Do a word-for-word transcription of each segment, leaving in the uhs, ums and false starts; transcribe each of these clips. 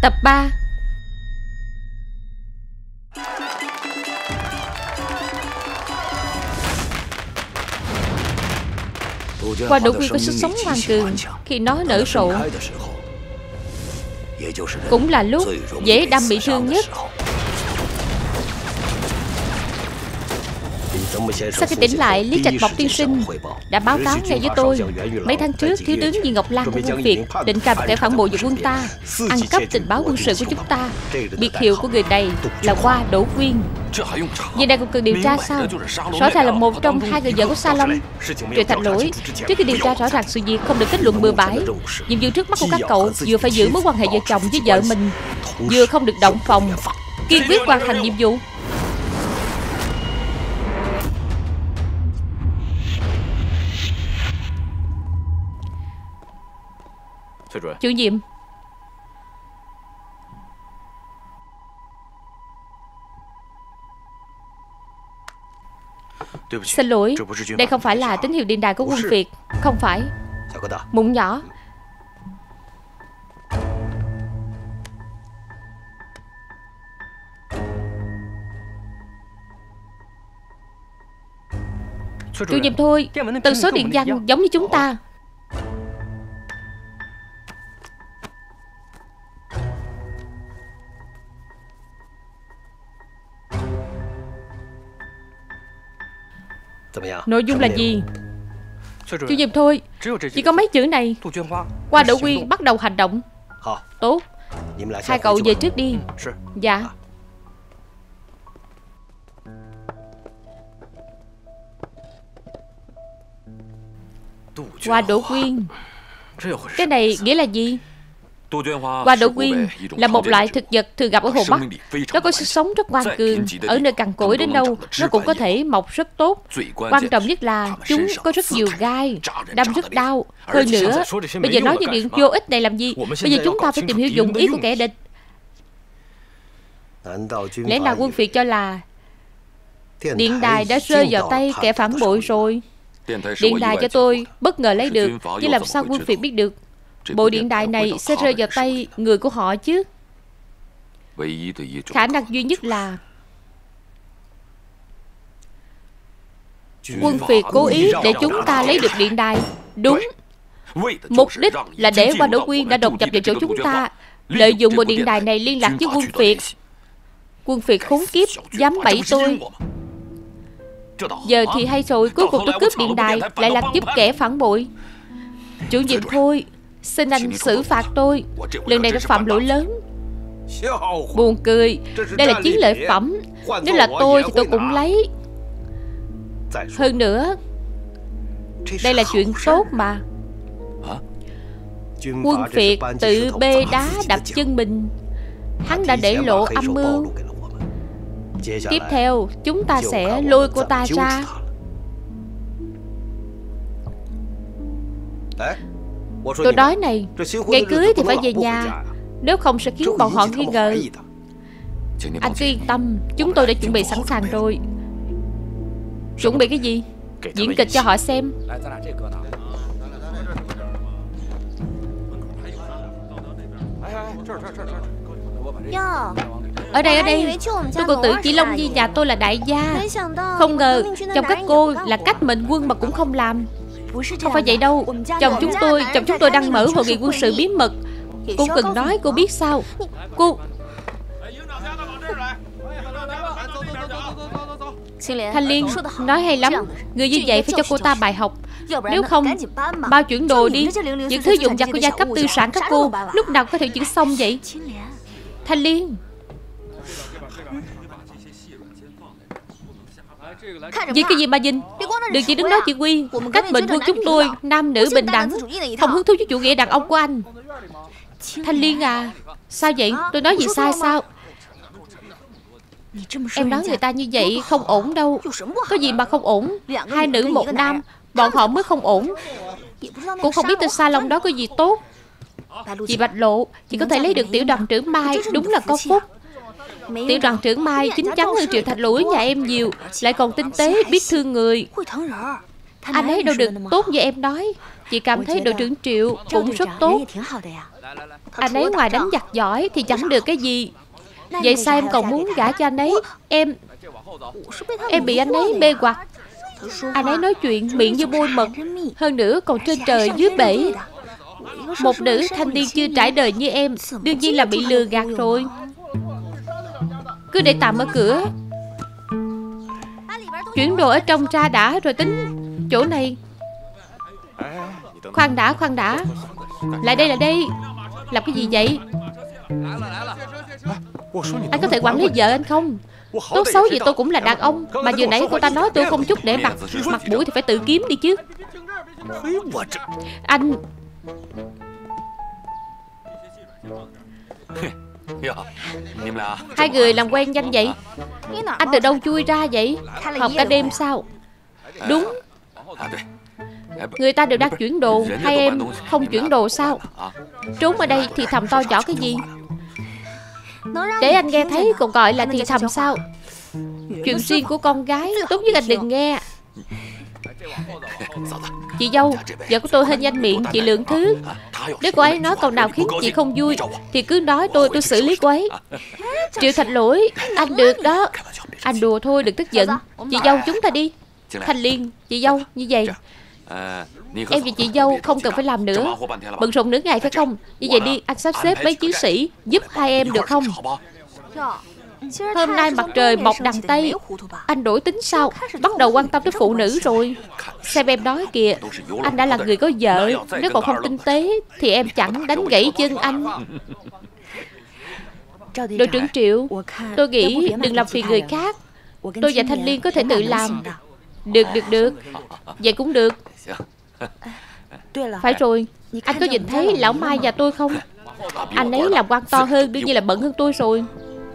Tập ba. Hoa đỗ quyên có sức sống ngoan cường. Khi nó nở rộ cũng là lúc dễ đâm bị thương nhất. Sau khi tỉnh lại, Lý Trạch Mộc tiên sinh đã báo cáo ngay với tôi. Mấy tháng trước, thiếu tướng Viên Ngọc Lan của quân Việt định cầm kẻ phản bội vào quân ta, ăn cắp tình báo quân sự của chúng ta. Biệt hiệu của người này là Hoa Đỗ Quyên. Vì này còn cần điều tra sao? Rõ ràng là một trong hai người vợ của Sa Long. Triệu Thạch Lỗi, trước khi điều tra rõ ràng sự việc không được kết luận bừa bãi. Nhiệm vụ trước mắt của các cậu vừa phải giữ mối quan hệ vợ chồng với vợ mình, vừa không được động phòng, kiên quyết hoàn thành nhiệm vụ. Chủ nhiệm, xin lỗi, đây không phải là tín hiệu điện đài của quân Việt. Không phải. Mụn nhỏ. Chủ nhiệm thôi, tần số điện văn giống như chúng ta. Nội dung là gì? Chủ nhiệm thôi, chỉ có mấy chữ này. Hoa Đỗ Quyên bắt đầu hành động. Tốt, hai cậu về trước đi. Dạ. Hoa Đỗ Quyên, cái này nghĩa là gì? Hoa Đỗ Quyên là một loại thực vật thường gặp ở Hồ Bắc. Nó có sức sống rất ngoan cường. Ở nơi cằn cỗi đến đâu nó cũng có thể mọc rất tốt. Quan trọng nhất là chúng có rất nhiều gai, đâm rất đau. Hơn nữa, bây giờ nói những điều vô ích này làm gì? Bây giờ chúng ta phải tìm hiểu dụng ý của kẻ địch. Lẽ nào quân Việt cho là điện đài đã rơi vào tay kẻ phản bội rồi? Điện đài cho tôi bất ngờ lấy được, nhưng làm sao quân Việt biết được bộ điện đài này sẽ rơi vào tay người của họ chứ? Khả năng duy nhất là quân Việt cố ý để chúng ta lấy được điện đài. Đúng. Mục đích là để Hoa Đỗ Quyên đã đột nhập vào chỗ chúng ta, lợi dụng bộ điện đài này liên lạc với quân Việt. Quân Việt khốn kiếp dám bẫy tôi. Giờ thì hay rồi, cuối cùng tôi cướp điện đài lại là giúp kẻ phản bội. Chủ nhiệm thôi, xin anh xử phạt tôi. Lần này đã phạm lỗi lớn. Buồn cười, đây là chiến lợi phẩm. Nếu là tôi thì tôi cũng lấy. Hơn nữa, đây là chuyện tốt mà. Quân Việt tự bê đá đập chân mình. Hắn đã để lộ âm mưu. Tiếp theo, chúng ta sẽ lôi cô ta ra. Tôi nói này, ngày cưới thì phải về nhà, nếu không sẽ khiến bọn họ nghi ngờ. Anh cứ yên tâm, chúng tôi đã chuẩn bị sẵn sàng rồi. Chuẩn bị cái gì? Diễn kịch cho họ xem. Ở đây, ở đây. Tôi còn tưởng chỉ Long Nhi nhà tôi là đại gia. Không ngờ chồng các cô là cách mệnh quân mà cũng không làm. Không phải vậy đâu. Chồng chúng tôi Chồng chúng tôi đang mở hội nghị quân sự bí mật. Cô cần nói, cô biết sao? Cô Thanh Liên, nói hay lắm. Người như vậy phải cho cô ta bài học. Nếu không, bao chuyển đồ đi. Những thứ dụng vặt của gia cấp tư sản các cô lúc nào có thể chuyển xong vậy? Thanh Liên, vì cái gì mà nhìn? Đừng chỉ đứng đó chỉ huy. Cách mệnh quân chúng tôi nam nữ bình đẳng, không hứng thú với chủ nghĩa đàn ông của anh. Thanh Liên à, sao vậy? Tôi nói gì sai sao? Em nói người ta như vậy không ổn đâu. Có gì mà không ổn? Hai nữ một nam, bọn họ mới không ổn. Cũng không biết tên Sa Long đó có gì tốt. Chị Bạch Lộ, chị có thể lấy được tiểu đoàn trưởng Mai, đúng là có phúc. Tiểu đoàn trưởng Mai chín chắn hơn Triệu Thạch Lỗi nhà em nhiều, lại còn tinh tế, biết thương người. Anh ấy đâu được tốt như em nói. Chị cảm thấy đội trưởng Triệu cũng rất tốt. Anh ấy ngoài đánh giặc giỏi thì chẳng được cái gì. Vậy sao em còn muốn gả cho anh ấy? Em Em bị anh ấy mê hoặc. Anh ấy nói chuyện miệng như bôi mật, hơn nữa còn trên trời dưới bể. Một nữ thanh niên chưa trải đời như em đương nhiên là bị lừa gạt rồi. Cứ để tạm ở cửa, chuyển đồ ở trong ra đã rồi tính chỗ này. Khoan đã, khoan đã. Lại đây, lại đây. Làm cái gì vậy? Anh có thể quản lý vợ anh không? Tốt xấu gì tôi cũng là đàn ông. Mà vừa nãy cô ta nói tôi không chút để mặt. Mặt mũi thì phải tự kiếm đi chứ. Anh Hai người làm quen nhanh vậy? Anh từ đâu chui ra vậy? Học cả đêm sao? Đúng. Người ta đều đang chuyển đồ, hai em không chuyển đồ sao? Trốn ở đây thì thầm to nhỏ cái gì? Để anh nghe thấy còn gọi là thì thầm sao? Chuyện riêng của con gái tốt nhất anh đừng nghe. Chị dâu, vợ của tôi hơi nhanh miệng, chị lượng thứ. Nếu cô ấy nói câu nào khiến chị không vui thì cứ nói tôi, tôi xử lý cô ấy. Triệu Thành Lỗi, anh được đó. Anh đùa thôi, đừng tức giận. Chị dâu chúng ta đi. Thanh Liên, chị dâu, như vậy em và chị dâu không cần phải làm nữa. Bận rộn nửa ngày phải không? Như vậy đi, anh sắp xếp mấy chiến sĩ giúp hai em được không? Hôm nay mặt trời mọc đằng Tây. Anh đổi tính sao? Bắt đầu quan tâm tới phụ nữ rồi. Xem em nói kìa, anh đã là người có vợ. Nếu còn không tinh tế thì em chẳng đánh gãy chân anh. Đội trưởng Triệu, tôi nghĩ đừng làm phiền người khác. Tôi và Thanh Liên có thể tự làm. Được, được, được. Vậy cũng được. Phải rồi, anh có nhìn thấy lão Mai và tôi không? Anh ấy làm quan to hơn, đương nhiên là bận hơn tôi rồi.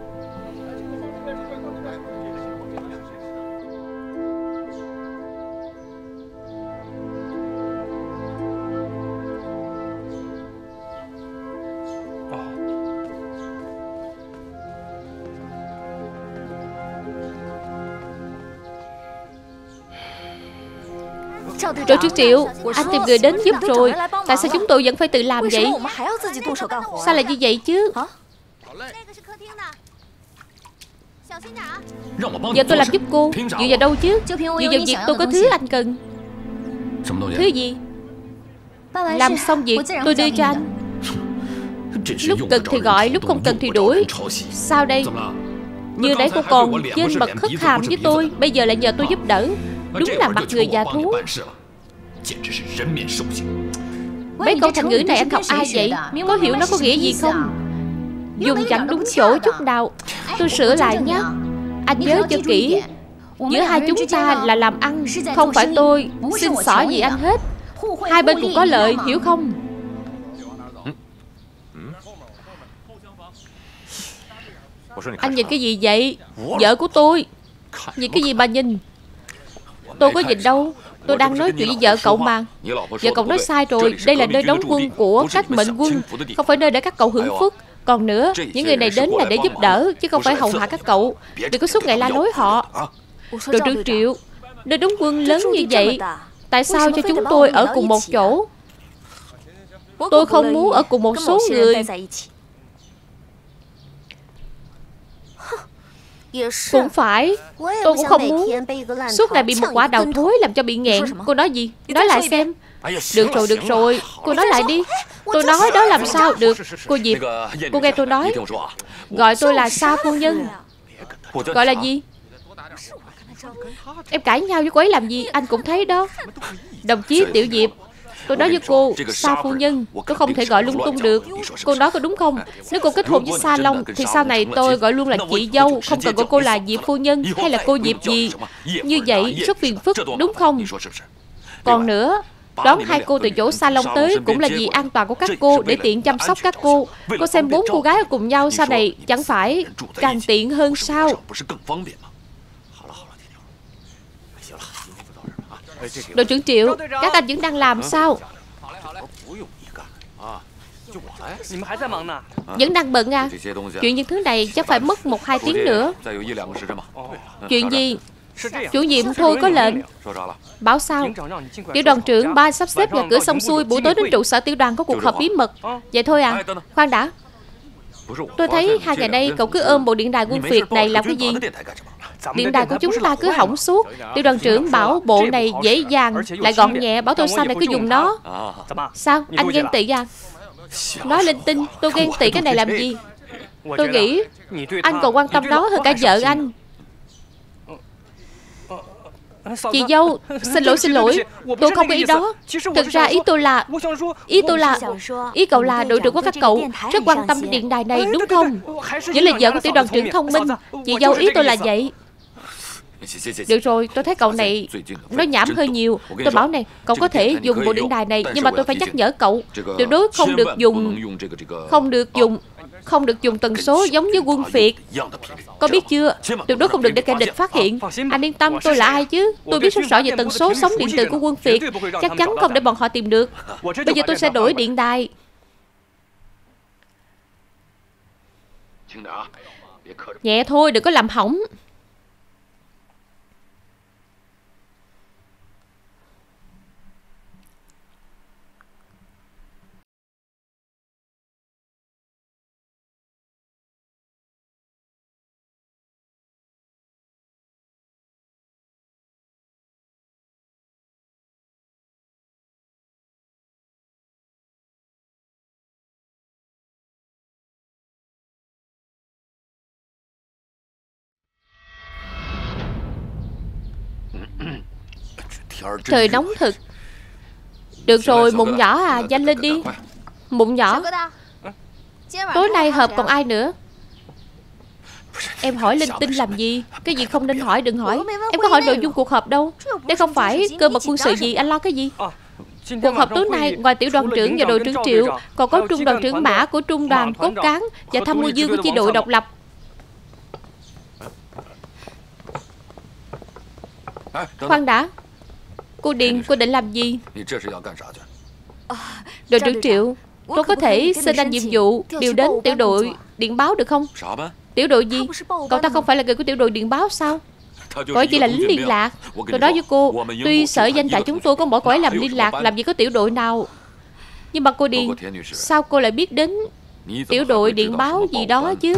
Đội trưởng Triệu, anh tìm người đến giúp rồi. Tại sao chúng tôi vẫn phải tự làm vậy? Sao lại như vậy chứ? Giờ tôi làm giúp cô. Dựa vào đâu chứ? Dựa vào việc tôi có thứ anh cần. Thứ gì? Làm xong việc tôi đưa cho anh. Lúc cần thì gọi, lúc không cần thì đuổi. Sao đây? Như nãy cô còn trên mật hất hàm với tôi, bây giờ lại nhờ tôi giúp đỡ. Đúng là mặt người già thú. Mấy câu thành ngữ này anh học ai vậy? Có hiểu nó có nghĩa gì không? Dùng chẳng đúng chỗ chút nào. Tôi sửa lại nhé. Anh nhớ cho kỹ. Giữa hai chúng ta là làm ăn, không phải tôi xin xỏ gì anh hết. Hai bên cũng có lợi, hiểu không? Anh nhìn cái gì vậy? Vợ của tôi. Nhìn cái gì mà nhìn? Tôi có nhìn đâu. Tôi đang nói chuyện với vợ cậu mà. Vợ cậu nói sai rồi. Đây là nơi đóng quân của các mệnh quân, không phải nơi để các cậu hưởng phúc. Còn nữa, những người này đến là để giúp đỡ, chứ không phải hầu hạ các cậu. Đừng có suốt ngày la lối họ. Đội trưởng Triệu, nơi đóng quân lớn như vậy, tại sao cho chúng tôi ở cùng một chỗ? Tôi không muốn ở cùng một số người. Cũng phải. Tôi cũng không muốn suốt ngày bị một quả đào thối làm cho bị nghẹn. Cô nói gì? Nói lại xem. Được rồi, được rồi. Cô nói lại đi. Tôi nói đó làm sao được. Cô Diệp, cô nghe tôi nói. Gọi tôi là Sa phu nhân. Gọi là gì? Em cãi nhau với cô ấy làm gì? Anh cũng thấy đó. Đồng chí Tiểu Diệp, tôi nói với cô, Sa phu nhân, tôi không thể gọi lung tung được. Cô nói có đúng không? Nếu cô kết hôn với Sa Long thì sau này tôi gọi luôn là chị dâu, không cần gọi cô là Diệp phu nhân hay là cô Diệp gì. Như vậy rất phiền phức, đúng không? Còn nữa, đón hai cô từ chỗ Sa Long tới cũng là vì an toàn của các cô, để tiện chăm sóc các cô. Cô xem bốn cô gái ở cùng nhau sau này chẳng phải càng tiện hơn sao? Đội trưởng Triệu, các anh vẫn đang làm sao? Vẫn đang bận à? Chuyện những thứ này chắc phải mất một hai tiếng nữa. Chuyện gì? Chủ nhiệm thôi có lệnh. Bảo sao? Tiểu đoàn trưởng ba sắp xếp nhà cửa xong xuôi, buổi tối đến trụ sở tiểu đoàn có cuộc họp bí mật. Vậy thôi à? Khoan đã. Tôi thấy hai ngày nay cậu cứ ôm bộ điện đài quân Việt này làm cái gì? Điện đài của chúng ta cứ hỏng suốt. Tiểu đoàn trưởng bảo bộ này dễ dàng lại gọn nhẹ, bảo tôi sau này cứ dùng nó. Sao? Anh ghen tị à? Nói linh tinh, tôi ghen tị cái này làm gì? Tôi nghĩ anh còn quan tâm nó hơn cả vợ anh. Chị dâu, xin lỗi xin lỗi, tôi không có ý đó. Thực ra ý tôi là Ý tôi là Ý cậu là đội trưởng của các cậu rất quan tâm đến điện đài này đúng không? Vẫn là vợ của tiểu đoàn trưởng thông minh. Chị dâu, ý tôi là vậy. Được rồi, tôi thấy cậu này nói nhảm hơi nhiều. Tôi bảo này, cậu có thể dùng bộ điện đài này, nhưng mà tôi phải nhắc nhở cậu tuyệt đối không được dùng Không được dùng Không được dùng tần số giống như quân Việt. Có biết chưa? Tuyệt đối không được để kẻ địch phát hiện. Anh yên tâm, tôi là ai chứ? Tôi biết rất rõ về tần số sóng điện từ của quân Việt. Chắc chắn không để bọn họ tìm được. Bây giờ tôi sẽ đổi điện đài. Nhẹ thôi, đừng có làm hỏng. Trời nóng thực. Được rồi, mụn nhỏ à, nhanh lên đi. Mụn nhỏ. Tối nay họp còn ai nữa? Em hỏi linh tinh làm gì? Cái gì không nên hỏi đừng hỏi. Em có hỏi nội dung cuộc họp đâu. Đây không phải cơ mật quân sự gì, anh lo cái gì? Cuộc họp tối nay ngoài tiểu đoàn trưởng và đội trưởng Triệu, còn có trung đoàn trưởng Mã của trung đoàn cốt cán và tham mưu viên của chi đội độc lập. Khoan đã. Cô Điền, cô định làm gì? Đội trưởng Triệu, tôi có thể xin anh nhiệm vụ điều đến tiểu đội điện báo được không? Tiểu đội gì? Cậu ta không phải là người của tiểu đội điện báo sao? Cậu ấy chỉ là lính liên lạc. Tôi nói với cô, tuy sở danh trại chúng tôi có mỗi cậu ấy làm liên lạc, làm gì có tiểu đội nào. Nhưng mà cô Điền, sao cô lại biết đến tiểu đội điện báo gì đó chứ?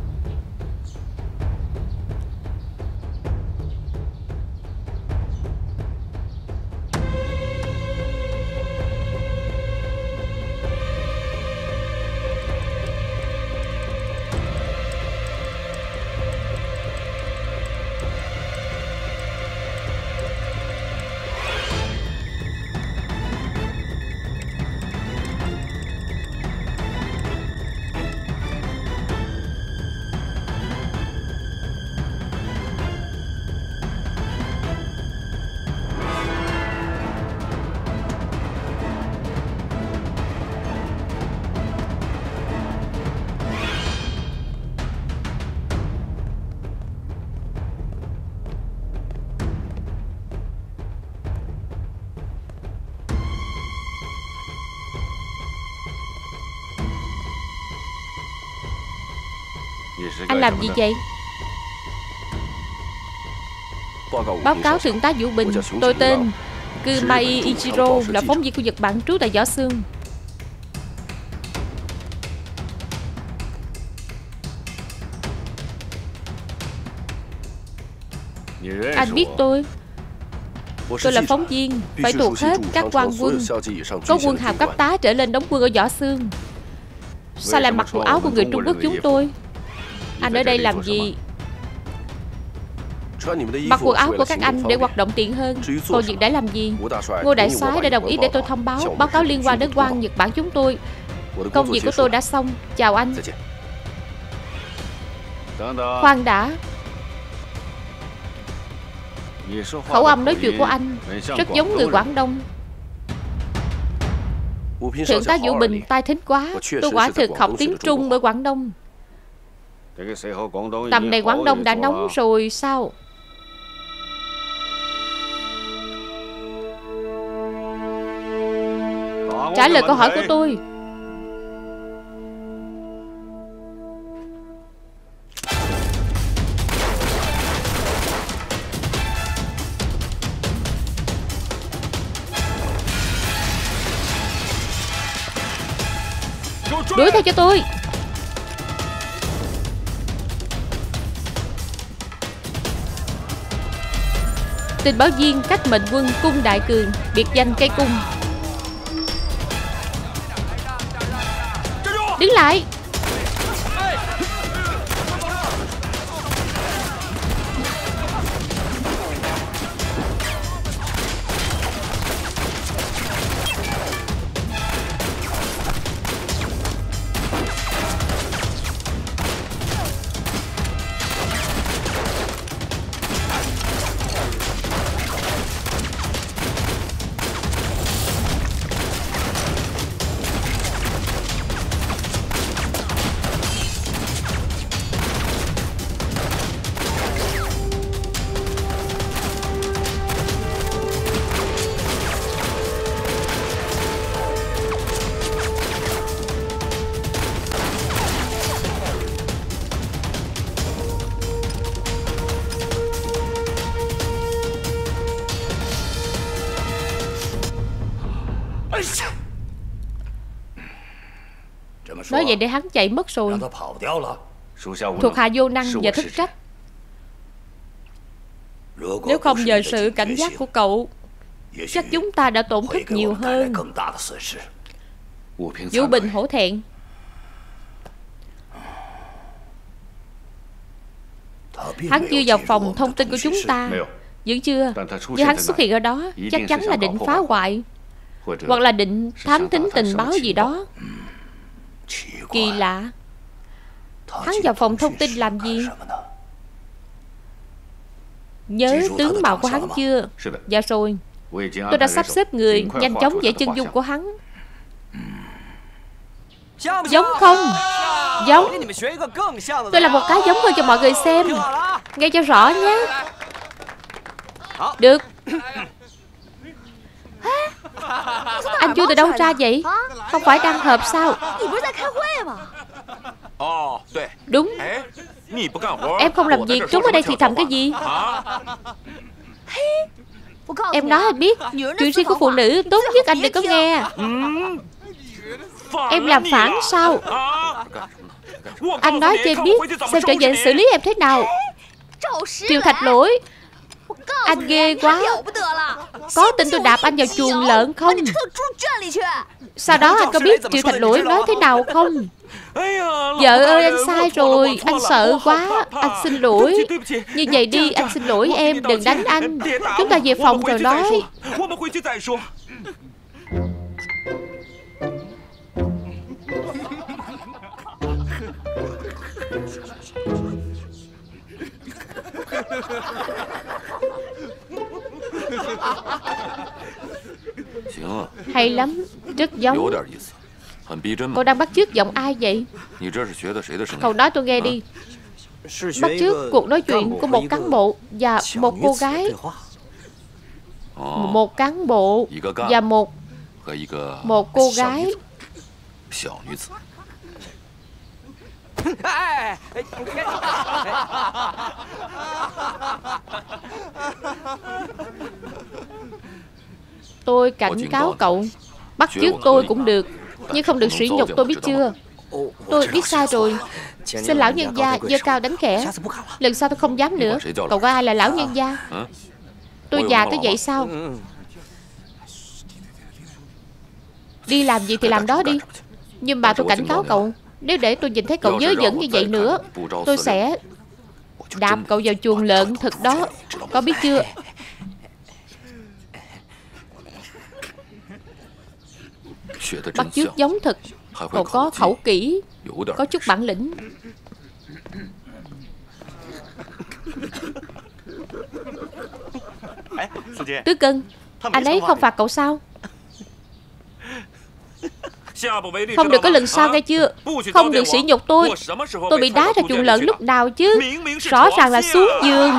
Anh làm gì vậy? Báo cáo thượng tá Vũ Bình, tôi tên Kumai Ichiro, là phóng viên của Nhật Bản trú tại Võ Xương. Anh biết tôi. Tôi là phóng viên, phải thuộc hết các quan quân, có quân hàm cấp tá trở lên đóng quân ở Võ Xương. Sao lại mặc quần áo của người Trung Quốc chúng tôi? Anh ở đây làm gì? Mặc quần áo của các anh để hoạt động tiện hơn. Còn việc để làm gì? Ngô Đại soái đã đồng ý để tôi thông báo Báo cáo liên quan đến quan Nhật Bản chúng tôi. Công việc của tôi đã xong. Chào anh. Khoan đã. Khẩu âm nói chuyện của anh rất giống người Quảng Đông. Thượng tá Vũ Bình tai thính quá. Tôi quả thực học tiếng Trung ở Quảng Đông. Tầm này Quảng Đông đã nóng rồi sao? Trả lời câu hỏi của tôi. Đuổi theo cho tôi. Tình báo viên cách mệnh quân cung Đại Cường, biệt danh cây cung. Đứng lại. Nói vậy để hắn chạy mất rồi. Thuộc hạ vô năng và thất trách. Nếu không nhờ sự cảnh giác của cậu, chắc chúng ta đã tổn thất nhiều hơn. Vũ Bình hổ thẹn. Hắn chưa vào phòng thông tin của chúng ta. Vẫn chưa. Nhưng hắn xuất hiện ở đó, chắc chắn là định phá hoại, hoặc là định thám thính tình báo gì đó. Kỳ lạ. Hắn vào phòng thông tin làm gì? Nhớ tướng mạo của hắn chưa? Dạ rồi. Tôi đã sắp xếp người nhanh chóng vẽ chân dung của hắn. Giống không? Giống. Tôi làm một cái giống hơn cho mọi người xem. Nghe cho rõ nhé. Được. Anh Chu từ đâu ra vậy? Không phải đang họp sao? Đúng. Em không làm việc, trốn ở đây thì thầm cái gì? Em nói anh biết, chuyện riêng của phụ nữ tốt nhất anh đừng có nghe. Em làm phản sao? Anh nói cho em biết, xem trở về xử lý em thế nào. Triều Thạch Lỗi, anh ghê quá. Có tin tôi đạp anh vào chuồng lợn không? Sau đó anh có biết Triều Thạch Lỗi nói thế nào không? Vợ ơi, anh sai rồi. Anh sợ quá. Anh xin lỗi. Như vậy đi, anh xin lỗi em. Đừng đánh anh. Chúng ta về phòng rồi nói. Hay lắm. Rất giống. Cậu đang bắt chước giọng ai vậy? Cậu nói tôi nghe đi. Bắt chước cuộc nói chuyện của một cán bộ và một cô gái. Một cán bộ và một Một cô gái. Tôi cảnh cáo cậu, bắt chước tôi cũng được, nhưng không được sỉ nhục tôi, biết chưa? Tôi biết sai rồi. Xin lão nhân gia giơ cao đánh khẽ. Lần sau tôi không dám nữa. Cậu có ai là lão nhân gia? Tôi già tới vậy sao? Đi làm gì thì làm đó đi. Nhưng mà tôi cảnh cáo cậu, nếu để tôi nhìn thấy cậu dớ dẫn như vậy nữa, tôi sẽ đạp cậu vào chuồng lợn thật đó. Có biết chưa? Bắt chước giống thật. Cậu có khẩu kỹ, có chút bản lĩnh. Tứ Cân, anh ấy không phạt cậu sao? Không được có lần sau nghe chưa? Không được sỉ nhục tôi. Tôi bị đá ra chuồng lợn lúc nào chứ? Rõ ràng là xuống giường.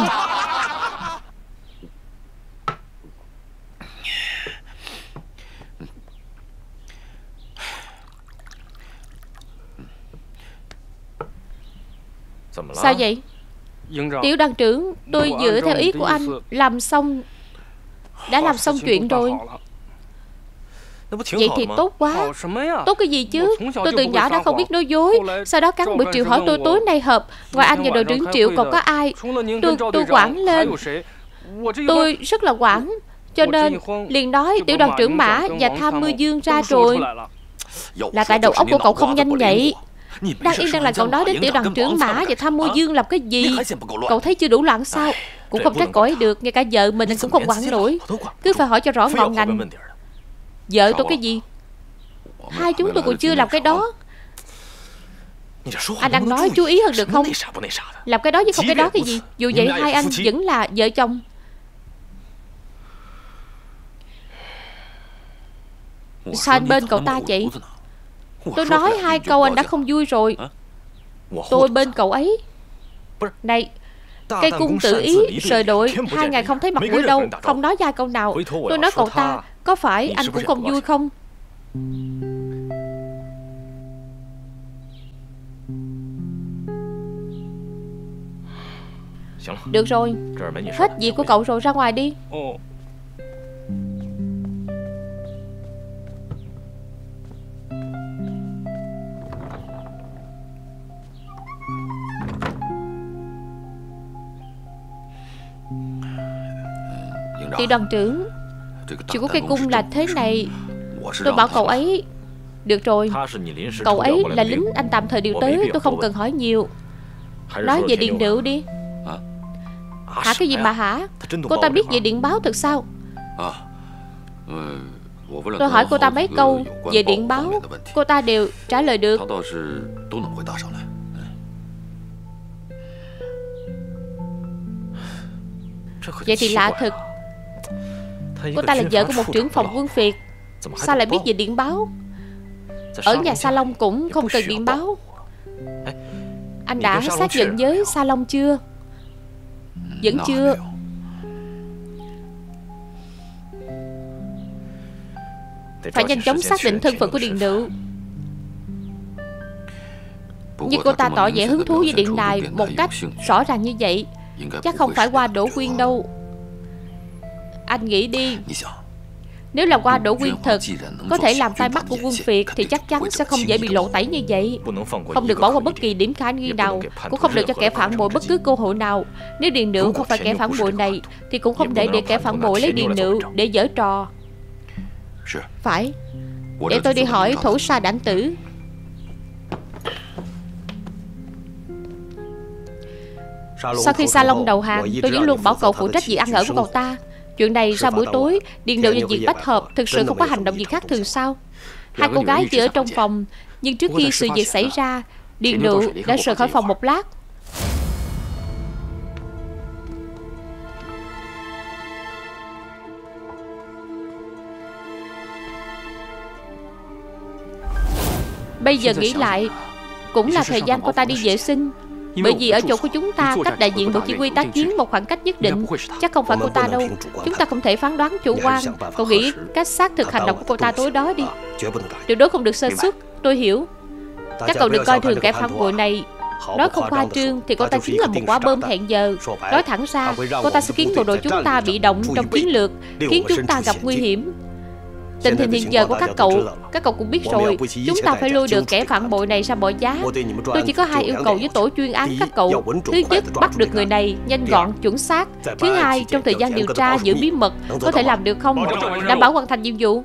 Sao vậy? Tiểu đoàn trưởng, tôi dựa theo ý của anh làm xong. Đã làm xong chuyện rồi. Vậy thì tốt quá. Tốt cái gì chứ? Tôi từ nhỏ đã không biết nói dối. Sau đó cán bộ Triệu hỏi tôi tối nay họp, ngoài anh và đội trưởng Triệu còn có ai? Tôi tôi quảng lên. Tôi rất là quảng, cho nên liền nói tiểu đoàn trưởng Mã và tham mưu Dương ra rồi. Là tại đầu óc của cậu không nhanh nhạy. Đang yên đang là cậu nói đến tiểu đoàn trưởng Mã và tham mưu Dương làm cái gì? Cậu thấy chưa đủ loạn sao? Cũng không trách cậu ấy được, ngay cả vợ mình cũng không quản nổi. Cứ phải hỏi cho rõ ngọn ngành. Vợ tôi cái gì? Hai chúng tôi còn chưa làm cái đó. Anh đang nói chú ý hơn được không? Làm cái đó với không cái đó cái gì? Dù vậy hai anh vẫn là vợ chồng. Sao anh bên cậu ta vậy? Tôi nói hai câu anh đã không vui rồi. Tôi bên cậu ấy. Này, cây cung tự ý rời đội, hai ngày không thấy mặt mũi đâu, không nói vài câu nào. Tôi nói cậu ta, có phải anh cũng không vui không? Được rồi, hết việc của cậu rồi, ra ngoài đi. Tiểu đoàn trưởng, chuyện của cây cung là thế này. Tôi bảo cậu ấy. Được rồi, cậu ấy là lính anh tạm thời điều tới, tôi không cần hỏi nhiều. Nói về điện nữ đi. Hả cái gì mà hả? Cô ta biết về điện báo thật sao? Tôi hỏi cô ta mấy câu về điện báo, cô ta đều trả lời được. Vậy thì lạ thật. Cô ta là vợ của một trưởng phòng quân Việt, sao lại biết về điện báo? Ở nhà salon cũng không cần điện báo. Anh đã xác nhận với salon chưa? Vẫn chưa. Phải nhanh chóng xác định thân phận của điện nữ. Nhưng cô ta tỏ vẻ hứng thú với điện đài một cách rõ ràng như vậy, chắc không phải qua Đỗ Quyên đâu. Anh nghĩ đi. Nếu là qua Đỗ Quyên thật, có thể làm tai mắt của quân Việt, thì chắc chắn sẽ không dễ bị lộ tẩy như vậy. Không được bỏ qua bất kỳ điểm khả nghi nào, cũng không được cho kẻ phản bội bất cứ cơ hội nào. Nếu điện nữ không phải kẻ phản bội này, thì cũng không để để kẻ phản bội lấy điện nữ để giở trò. Phải. Để tôi đi hỏi thổ sa đản tử. Sau khi Sa Long đầu hàng, tôi vẫn luôn bảo cậu phụ trách việc ăn ở của cậu ta. Chuyện này sau buổi tối, điện nữ và việc bách hợp thực sự không có hành động gì khác thường sao? Hai cô gái chỉ ở trong phòng, nhưng trước khi sự việc xảy ra, điện nữ đã rời khỏi phòng một lát. Bây giờ nghĩ lại, cũng là thời gian cô ta đi vệ sinh. Bởi vì ở chỗ của chúng ta cách đại diện bộ chỉ huy tác chiến một khoảng cách nhất định. Chắc không phải cô ta đâu. Chúng ta không thể phán đoán chủ quan. Cậu nghĩ cách xác thực hành động của cô ta tối đó đi. Tuyệt đối không được sơ suất. Tôi hiểu. Các cậu đừng coi thường kẻ phản bội này. Nói không khoa trương thì cô ta chính là một quả bom hẹn giờ. Nói thẳng ra, cô ta sẽ khiến bộ đội chúng ta bị động trong chiến lược, khiến chúng ta gặp nguy hiểm. Tình hình hiện giờ của các cậu, các cậu cũng biết rồi. Chúng ta phải lôi được kẻ phản bội này ra mọi giá. Tôi chỉ có hai yêu cầu với tổ chuyên án các cậu. Thứ nhất, bắt được người này nhanh gọn, chuẩn xác. Thứ hai, trong thời gian điều tra giữ bí mật. Có thể làm được không? Đảm bảo hoàn thành nhiệm vụ.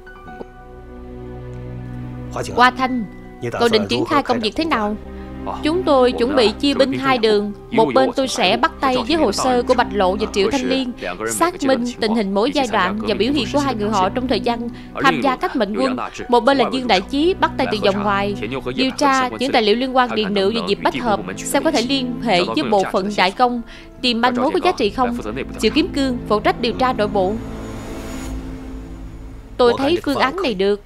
Hoa Thanh, cậu định triển khai công việc thế nào? Chúng tôi chuẩn bị chia binh hai đường. Một bên tôi sẽ bắt tay với hồ sơ của Bạch Lộ và Triệu Thanh Liên, xác minh tình hình mỗi giai đoạn và biểu hiện của hai người họ trong thời gian tham gia cách mệnh quân. Một bên là Dương Đại Chí bắt tay từ vòng ngoài, điều tra những tài liệu liên quan điện nữ và Diệp Bách Hợp, xem có thể liên hệ với bộ phận Đại Công, tìm manh mối có giá trị không. Triệu Kiếm Cương phụ trách điều tra nội bộ. Tôi thấy phương án này được.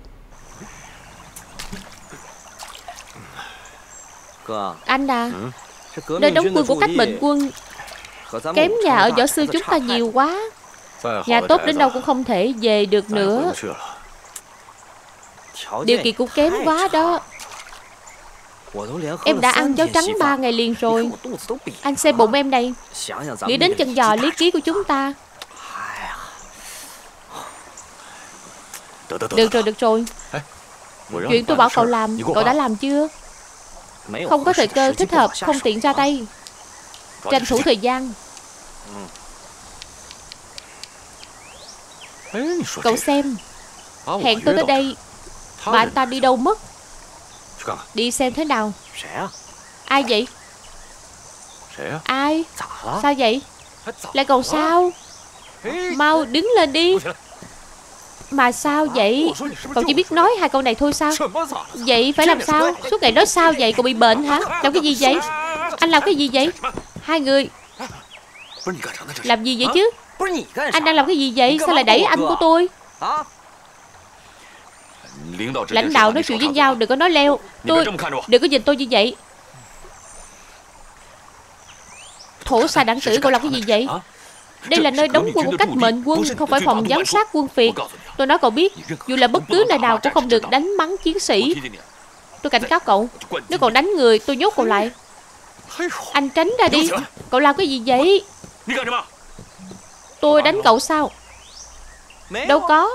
Anh à, nơi đóng quân của cách mệnh quân kém nhà ở võ sư chúng ta nhiều quá. Nhà tốt đến đâu cũng không thể về được nữa. Điều kiện cũng kém quá đó. Em đã ăn cháo trắng ba ngày liền rồi. Anh xem bụng em này. Nghĩ đến chân giò lý ký của chúng ta. Được rồi, được rồi. Chuyện tôi bảo cậu làm, cậu đã làm chưa? Không có thời cơ thích hợp, không tiện ra tay. Tranh thủ thời gian. Cậu xem, hẹn tôi tới đây mà anh ta đi đâu mất? Đi xem thế nào. Ai vậy? Ai? Sao vậy? Lại còn sao? Mau đứng lên đi. Mà sao vậy? Cậu chỉ biết nói hai câu này thôi sao? Vậy phải làm sao? Suốt ngày nói sao vậy? Cậu bị bệnh hả? Làm cái gì vậy? Anh làm cái gì vậy? Hai người làm gì vậy chứ? Anh đang làm cái gì vậy? Sao lại đẩy anh của tôi? Lãnh đạo nói chuyện với nhau đừng có nói leo. Tôi đừng có nhìn tôi như vậy. Thổ xa đảng tử, cậu làm cái gì vậy? Đây là nơi đóng quân của cách mệnh quân, không phải phòng giám sát quân phiệt. Tôi nói cậu biết, dù là bất cứ nơi nào cũng không được đánh mắng chiến sĩ. Tôi cảnh cáo cậu, nếu cậu đánh người tôi nhốt cậu lại. Anh tránh ra đi. Cậu làm cái gì vậy? Tôi đánh cậu sao? Đâu có.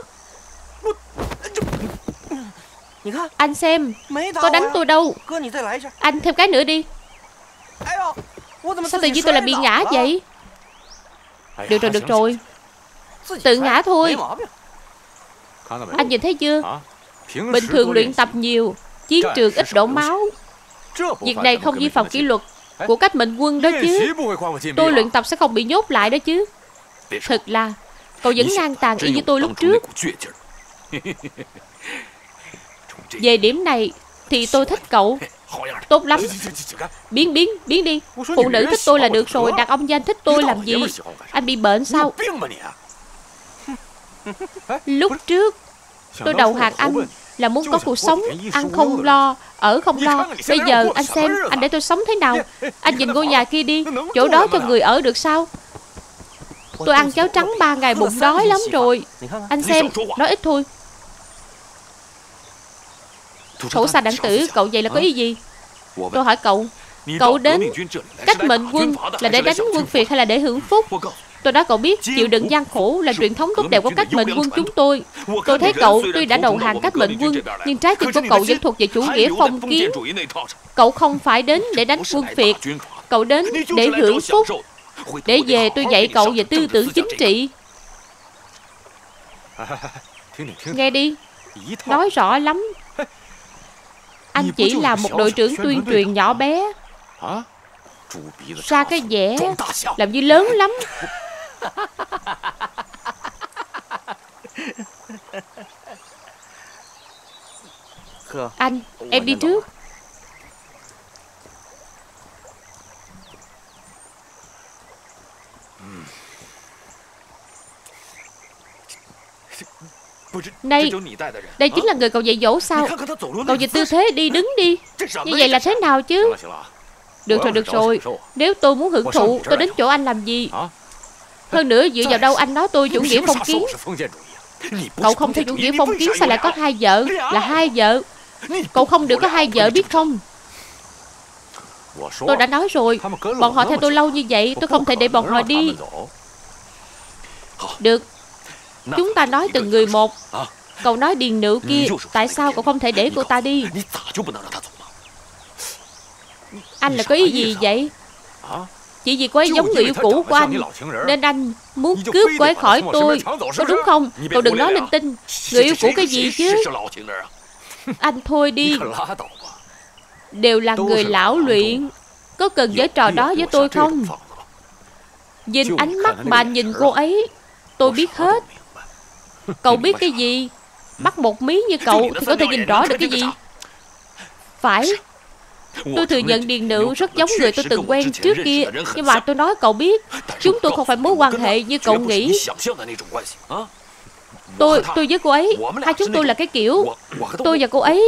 Anh xem, có đánh tôi đâu. Anh thêm cái nữa đi. Sao tự nhiên tôi lại bị ngã vậy? Được rồi, được rồi. Tự ngã thôi. Anh nhìn thấy chưa? Bình thường luyện tập nhiều, chiến trường ít đổ máu. Việc này không vi phạm kỷ luật của cách mệnh quân đó chứ. Tôi luyện tập sẽ không bị nhốt lại đó chứ. Thật là cậu vẫn ngang tàn y như tôi lúc trước. Về điểm này thì tôi thích cậu. Tốt lắm. Biến biến biến đi. Phụ nữ thích tôi là được rồi. Đàn ông danh thích tôi làm gì? Anh bị bệnh sao? Lúc trước tôi đầu hàng anh là muốn có cuộc sống ăn không lo, ở không lo. Bây giờ anh xem anh để tôi sống thế nào. Anh nhìn ngôi nhà kia đi, chỗ đó cho người ở được sao? Tôi ăn cháo trắng ba ngày bụng đói lắm rồi. Anh xem, nói ít thôi. Thổ xa đảng tử, cậu vậy là có ý gì? Tôi hỏi cậu, cậu đến cách mệnh quân là để đánh quân phiệt hay là để hưởng phúc? Tôi nói cậu biết, chịu đựng gian khổ là truyền thống tốt đẹp của cách mệnh quân chúng tôi. Tôi thấy cậu tuy đã đầu hàng cách mệnh quân, nhưng trái tim của cậu vẫn thuộc về chủ nghĩa phong kiến. Cậu không phải đến để đánh quân phiệt, cậu đến để hưởng phúc. Để về tôi dạy cậu về tư tưởng chính trị. Nghe đi, nói rõ lắm. Anh chỉ là một đội trưởng tuyên truyền nhỏ bé, ra cái vẻ làm như lớn lắm. Anh, em đi trước. Này, đây chính là người cậu dạy dỗ sao? Cậu nhìn tư thế đi đứng đi. Như vậy là thế nào chứ? Được rồi, được rồi. Nếu tôi muốn hưởng thụ, tôi đến chỗ anh làm gì? Hơn nữa, dựa vào đâu anh nói tôi chủ nghĩa phong kiến? Cậu không theo chủ nghĩa phong kiến sao lại có hai vợ? Là hai vợ. Cậu không được có hai vợ biết không? Tôi đã nói rồi, bọn họ theo tôi lâu như vậy, tôi không thể để bọn họ đi. Được, chúng ta nói từng người một. Cậu nói điền nữ kia, tại sao cậu không thể để cô ta đi? Anh là có ý gì vậy? Chỉ vì cô ấy giống người yêu cũ của anh nên anh muốn cướp cô ấy khỏi tôi, có đúng không? Cậu đừng nói linh tinh. Người yêu cũ cái gì chứ? Anh thôi đi. Đều là người lão luyện. Có cần giở trò đó với tôi không? Nhìn ánh mắt mà anh nhìn cô ấy, tôi biết hết. Cậu biết cái gì? Mắt một mí như cậu thì có thể nhìn rõ được cái gì? Phải. Tôi thừa nhận điền nữ rất giống người tôi từng quen trước kia. Nhưng mà tôi nói cậu biết, chúng tôi không phải mối quan hệ như cậu nghĩ. Tôi, tôi với cô ấy, hai chúng tôi là cái kiểu tôi và cô ấy.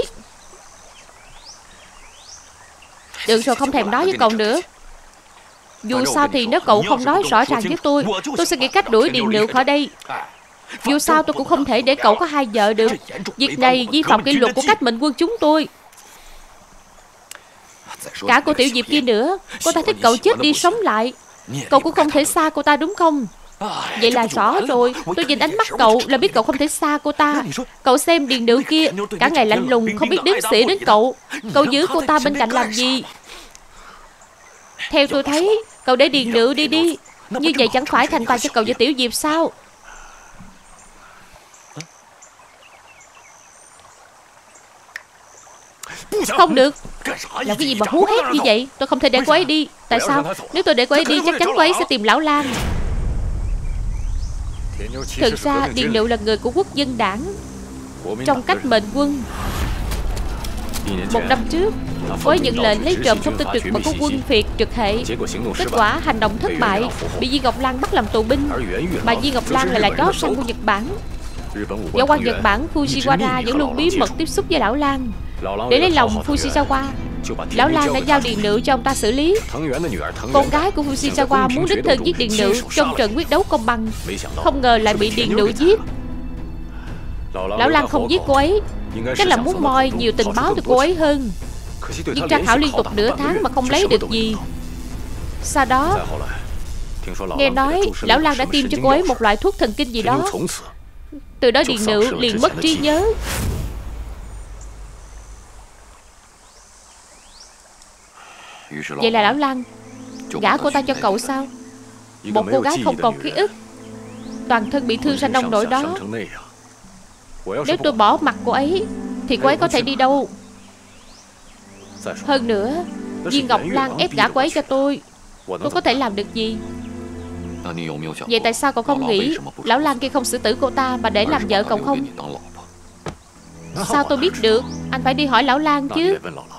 Được rồi, không thèm nói với cậu nữa. Dù sao thì nếu cậu không nói rõ ràng với tôi, tôi sẽ nghĩ cách đuổi điền nữ khỏi đây. Dù sao tôi cũng không thể để cậu có hai vợ được. Việc này vi phạm kỷ luật của cách mệnh quân chúng tôi. Cả cô Tiểu Diệp kia nữa, cô ta thích cậu chết đi sống lại. Cậu cũng không thể xa cô ta đúng không? Vậy là rõ rồi. Tôi nhìn ánh mắt cậu là biết cậu không thể xa cô ta. Cậu xem Điền Nữ kia, cả ngày lạnh lùng, không biết đếm xỉa đến cậu. Cậu giữ cô ta bên cạnh làm gì? Theo tôi thấy, cậu để Điền Nữ đi đi. Như vậy chẳng phải thành toàn cho cậu và Tiểu Diệp sao? Không được. Làm cái gì mà hú hét như vậy? Tôi không thể để cô ấy đi. Tại sao? Nếu tôi để cô ấy đi, chắc chắn cô ấy sẽ tìm Lão Lang. Thực ra Điền Nữ là người của quốc dân đảng. Trong cách mệnh quân, một năm trước, cô ấy nhận lệnh lấy trộm thông tin tuyệt mật của quân Việt trực hệ. Kết quả hành động thất bại, bị Viên Ngọc Lan bắt làm tù binh. Mà Viên Ngọc Lan lại là chó săn của Nhật Bản. Võ quan Nhật Bản Fujiwara vẫn luôn bí mật tiếp xúc với Lão Lang. Để lấy lòng Fujisawa, Lão Lang đã giao Điền Nữ cho ông ta xử lý. Con gái của Fujisawa muốn đích thân giết Điền Nữ trong trận quyết đấu công bằng, không ngờ lại bị Điền Nữ giết. Lão Lang không giết cô ấy, chắc là muốn moi nhiều tình báo từ cô ấy hơn. Nhưng tra khảo liên tục nửa tháng mà không lấy được gì. Sau đó nghe nói Lão Lang đã tiêm cho cô ấy một loại thuốc thần kinh gì đó. Từ đó Điền Nữ liền mất trí nhớ. Vậy là Lão Lang gả cô ta cho cậu sao? Một cô gái không còn ký ức, toàn thân bị thương ra nông nỗi đó. Nếu tôi bỏ mặt cô ấy thì cô ấy có thể đi đâu? Hơn nữa, Viên Ngọc Lan ép gả cô ấy cho tôi, tôi có thể làm được gì? Vậy tại sao cậu không nghĩ Lão Lang kia không xử tử cô ta mà để làm vợ cậu không? Sao tôi biết được? Anh phải đi hỏi Lão Lang chứ.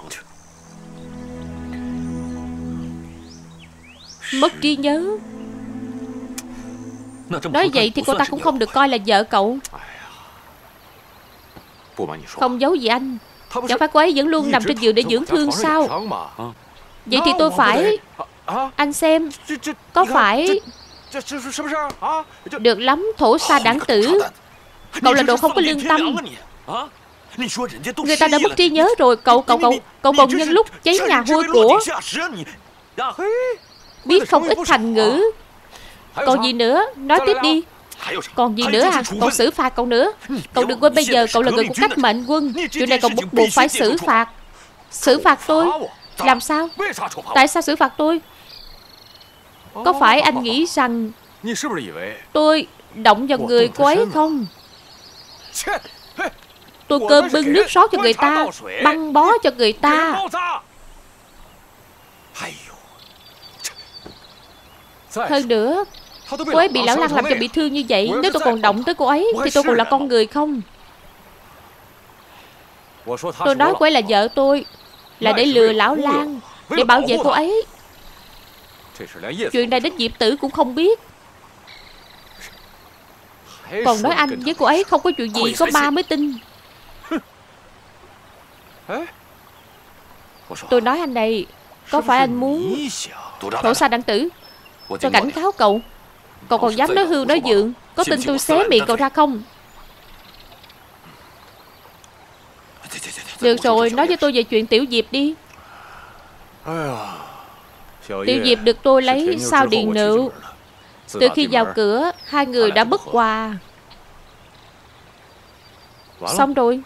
Mất trí nhớ. Nói vậy thì cô ta cũng không được coi là vợ cậu. Không giấu gì anh, chẳng phải cô ấy vẫn luôn nằm trên giường để dưỡng thương sao? Vậy thì tôi phải... Anh xem, có phải... Được lắm, thổ sa đảng tử. Cậu là đồ không có lương tâm. Người ta đã mất trí nhớ rồi. Cậu, cậu, cậu Cậu còn nhân lúc cháy nhà hôi của. Biết không ít thành ngữ. Còn gì nữa, nói tiếp đi. Còn gì nữa à? Cậu xử phạt cậu nữa. Cậu đừng quên bây giờ cậu là người của cách mệnh quân. Chuyện này cậu bắt buộc phải xử phạt. Xử phạt tôi? Làm sao? Tại sao xử phạt tôi? Có phải anh nghĩ rằng tôi động vào người cô ấy không? Tôi cơm bưng nước rót cho người ta, băng bó cho người ta. Hơn nữa, cô ấy bị Lão Lang làm cho bị thương như vậy. Nếu tôi còn động tới cô ấy thì tôi còn là con người không? Tôi nói cô ấy là vợ tôi là để lừa Lão Lang, để bảo vệ cô ấy. Chuyện này đến Diệp Tử cũng không biết. Còn nói anh với cô ấy không có chuyện gì, có ma mới tin. Tôi nói anh này, có phải anh muốn... Thổ sa đảng tử, tôi cảnh cáo cậu. Cậu còn dám nói hưu nói dượng, có tin tôi xé miệng cậu ra không? Được rồi, nói với tôi về chuyện Tiểu Diệp đi. Tiểu Diệp được tôi lấy sao Điền Nữ. Từ khi vào cửa, hai người đã bất hòa. Xong rồi.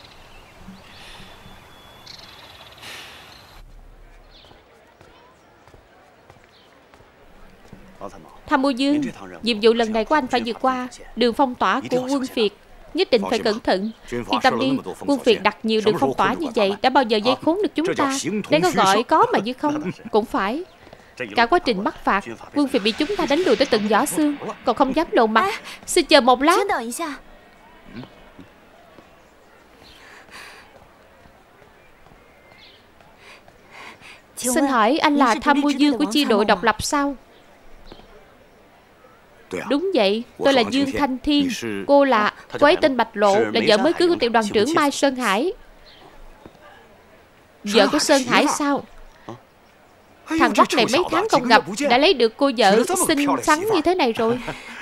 Tham mưu Dương, nhiệm vụ lần này của anh phải vượt qua đường phong tỏa của quân Việt. Nhất định phải cẩn thận. Yên tâm đi, quân Việt đặt nhiều đường phong tỏa như vậy đã bao giờ dây khốn được chúng ta. Nếu có gọi có mà như không, cũng phải. Cả quá trình bắt phạt, quân Việt bị chúng ta đánh đuổi tới tận vỏ xương, còn không dám lộ mặt. Xin chờ một lát. Xin hỏi anh là tham mưu Dương của chi đội độc lập sao? Đúng vậy, tôi là Dương Thanh Thiên. Cô là... Cô ấy tên Bạch Lộ, là vợ mới cưới của tiểu đoàn trưởng Mai Sơn Hải. Vợ của Sơn Hải sao? Thằng Bắc này mấy tháng không gặp đã lấy được cô vợ xinh xắn như thế này rồi.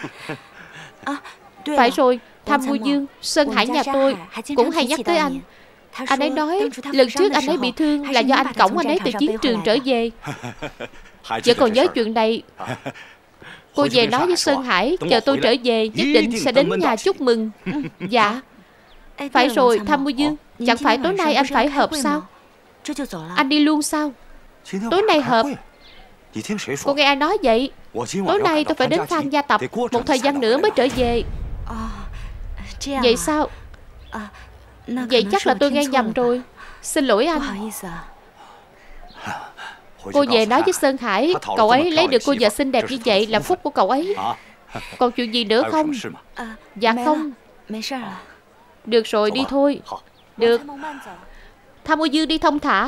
Phải rồi, tham mưu Dương, Sơn Hải nhà tôi cũng hay nhắc tới anh. Anh ấy nói lần trước anh ấy bị thương là do anh cõng anh ấy từ chiến trường trở về. Vẫn còn nhớ chuyện này. Cô về nói với Sơn Hải, chờ tôi trở về nhất định sẽ đến nhà chúc mừng. Dạ. Phải rồi, Tham Mưu Dương, chẳng phải tối nay anh phải họp sao? Anh đi luôn sao? Tối nay họp? Cô nghe ai nói vậy? Tối nay tôi phải đến Phan gia tập, một thời gian nữa mới trở về. Vậy sao? Vậy chắc là tôi nghe nhầm rồi. Xin lỗi anh. Cô về nói với Sơn Hải, cậu ấy lấy được cô vợ xinh đẹp như vậy là phúc của cậu ấy. Còn chuyện gì nữa không? Dạ không. Được rồi, đi thôi. Được. Tham Mưu Dương đi thông thả.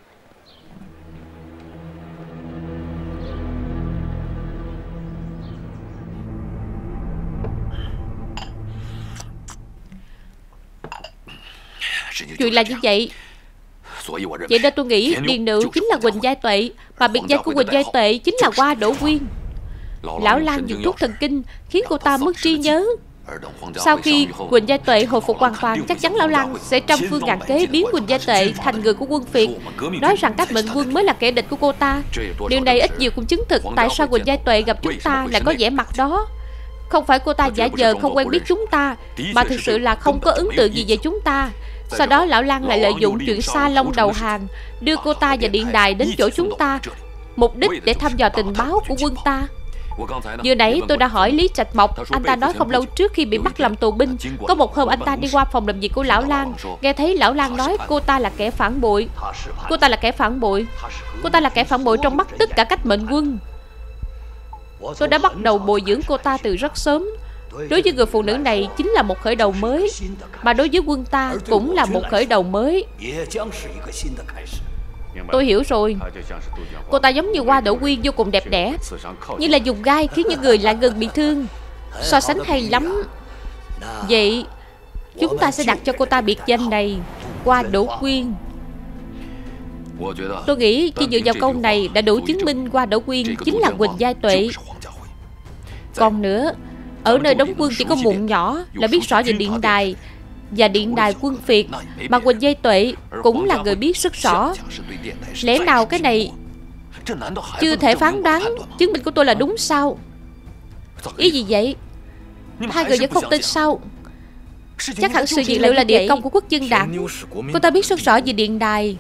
Chuyện là như vậy. Vậy nên tôi nghĩ Điền Nữ chính là Quỳnh Giai Tuệ, mà biệt danh của Quỳnh Giai Tuệ chính là Hoa Đỗ Quyên. Lão Lang dùng thuốc thần kinh khiến cô ta mất trí nhớ. Sau khi Quỳnh Giai Tuệ hồi phục hoàn toàn, chắc chắn Lão Lang sẽ trăm phương ngàn kế biến Quỳnh Giai Tuệ thành người của quân Việt, nói rằng các mệnh quân mới là kẻ địch của cô ta. Điều này ít nhiều cũng chứng thực tại sao Quỳnh Giai Tuệ gặp chúng ta lại có vẻ mặt đó. Không phải cô ta giả vờ không quen biết chúng ta, mà thực sự là không có ấn tượng gì về chúng ta. Sau đó Lão Lang lại lợi dụng chuyện Sa Long đầu hàng, đưa cô ta và điện đài đến chỗ chúng ta, mục đích để thăm dò tình báo của quân ta. Vừa nãy tôi đã hỏi Lý Trạch Mộc, anh ta nói không lâu trước khi bị bắt làm tù binh, có một hôm anh ta đi qua phòng làm việc của Lão Lang, nghe thấy Lão Lang nói cô ta là kẻ phản bội. Cô ta là kẻ phản bội. Cô ta là kẻ phản bội trong mắt tất cả các mệnh quân. Tôi đã bắt đầu bồi dưỡng cô ta từ rất sớm. Đối với người phụ nữ này chính là một khởi đầu mới, mà đối với quân ta cũng là một khởi đầu mới. Tôi hiểu rồi. Cô ta giống như Hoa Đỗ Quyên, vô cùng đẹp đẽ, như là dùng gai khiến những người lại gần bị thương. So sánh hay lắm. Vậy chúng ta sẽ đặt cho cô ta biệt danh này, Hoa Đỗ Quyên. Tôi nghĩ chỉ dựa vào câu này đã đủ chứng minh Hoa Đỗ Quyên chính là Quỳnh Giai Tuệ. Còn nữa, ở nơi đóng quân chỉ có Mụn Nhỏ là biết rõ về điện đài và điện đài quân Việt, mà Quỳnh Giai Tuệ cũng là người biết rất rõ. Lẽ nào cái này chưa thể phán đoán chứng minh của tôi là đúng sao? Ý gì vậy? Hai người vẫn không tin sao? Chắc hẳn sự việc liệu là địa công của Quốc dân đảng. Cô ta biết rất rõ về điện đài,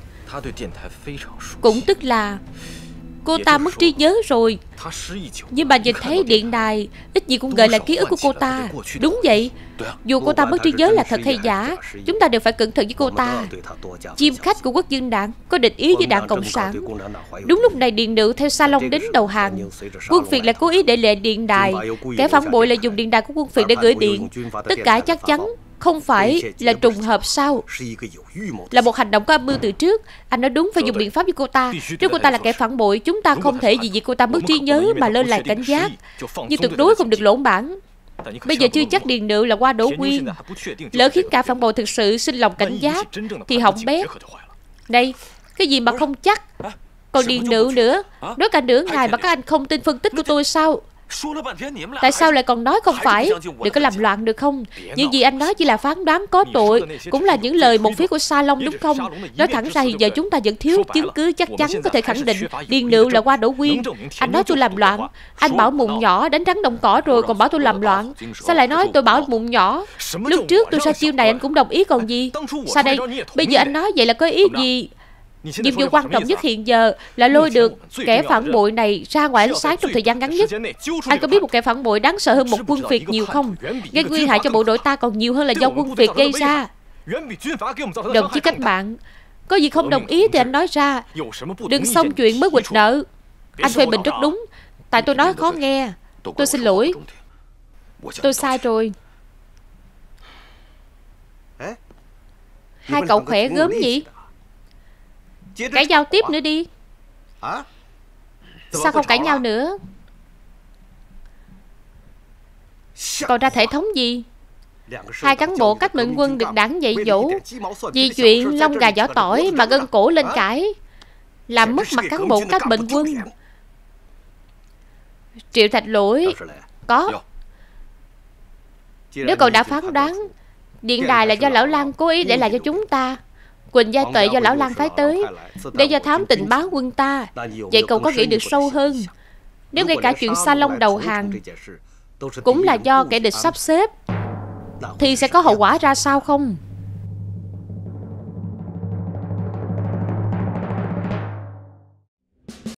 cũng tức là cô ta mất trí nhớ rồi. Nhưng mà nhìn thấy điện đài, ít gì cũng gợi lại ký ức của cô ta. Đúng vậy. Dù cô ta mất trí nhớ là thật hay giả, chúng ta đều phải cẩn thận với cô ta. Chiêm khách của Quốc dân đảng có địch ý với đảng Cộng sản. Đúng lúc này Điền Nữ theo Sa Long đến đầu hàng. Quân Việt lại cố ý để lệ điện đài. Kẻ phản bội lại dùng điện đài của quân Việt để gửi điện. Tất cả chắc chắn không phải là trùng hợp sao? Là một hành động có âm mưu từ trước. Anh nói đúng, phải dùng biện pháp với cô ta. Nếu cô ta là kẻ phản bội, chúng ta không thể vì việc cô ta mất trí nhớ mà lơ là cảnh giác, nhưng tuyệt đối không được lỗn bảng. Bây giờ chưa chắc Điền Nữ là Hoa Đỗ Quyên. Lỡ khiến cả phản bội thực sự sinh lòng cảnh giác thì hỏng bét. Đây, cái gì mà không chắc. Còn Điền Nữ nữa, nói cả nửa ngày mà các anh không tin phân tích của tôi sao? Tại sao lại còn nói không phải? Đừng có làm loạn được không? Những gì anh nói chỉ là phán đoán có tội, cũng là những lời một phía của Sa Long đúng không? Nói thẳng ra hiện giờ chúng ta vẫn thiếu chứng cứ chắc chắn có thể khẳng định Điền Nữ là Hoa Đỗ Quyên. Anh nói tôi làm loạn. Anh bảo Mụn Nhỏ đánh rắn động cỏ rồi còn bảo tôi làm loạn. Sao lại nói tôi bảo Mụn Nhỏ? Lúc trước tôi ra chiêu này anh cũng đồng ý còn gì? Sao đây? Bây giờ anh nói vậy là có ý gì? Nhiệm vụ quan trọng nhất hiện giờ là lôi được kẻ phản bội này ra ngoài ánh sáng trong thời gian ngắn nhất. Anh có biết một kẻ phản bội đáng sợ hơn một quân Việt nhiều không? Gây nguy hại cho bộ đội ta còn nhiều hơn là do quân Việt gây ra. Đồng chí cách mạng, có gì không đồng ý thì anh nói ra, đừng xong chuyện mới quỵt nợ. Anh phê bình rất đúng, tại tôi nói khó nghe. Tôi xin lỗi. Tôi sai rồi. Hai cậu khỏe gớm gì? Cãi nhau tiếp nữa đi. Sao không cãi nhau nữa? Còn ra thể thống gì? Hai cán bộ cách mệnh quân được đảng dạy dỗ vì chuyện lông gà vỏ tỏi mà gân cổ lên cãi, làm mất mặt cán bộ cách mệnh quân. Triệu Thạch Lỗi. Có. Nếu cậu đã phán đoán điện đài là do Lão Lang cố ý để lại cho chúng ta, Quỳnh Giai Tuệ do Lão Lang phái tới để do thám tình báo quân ta, vậy cậu có nghĩ được sâu hơn. Nếu ngay cả chuyện Salon đầu hàng cũng là do kẻ địch sắp xếp, thì sẽ có hậu quả ra sao không?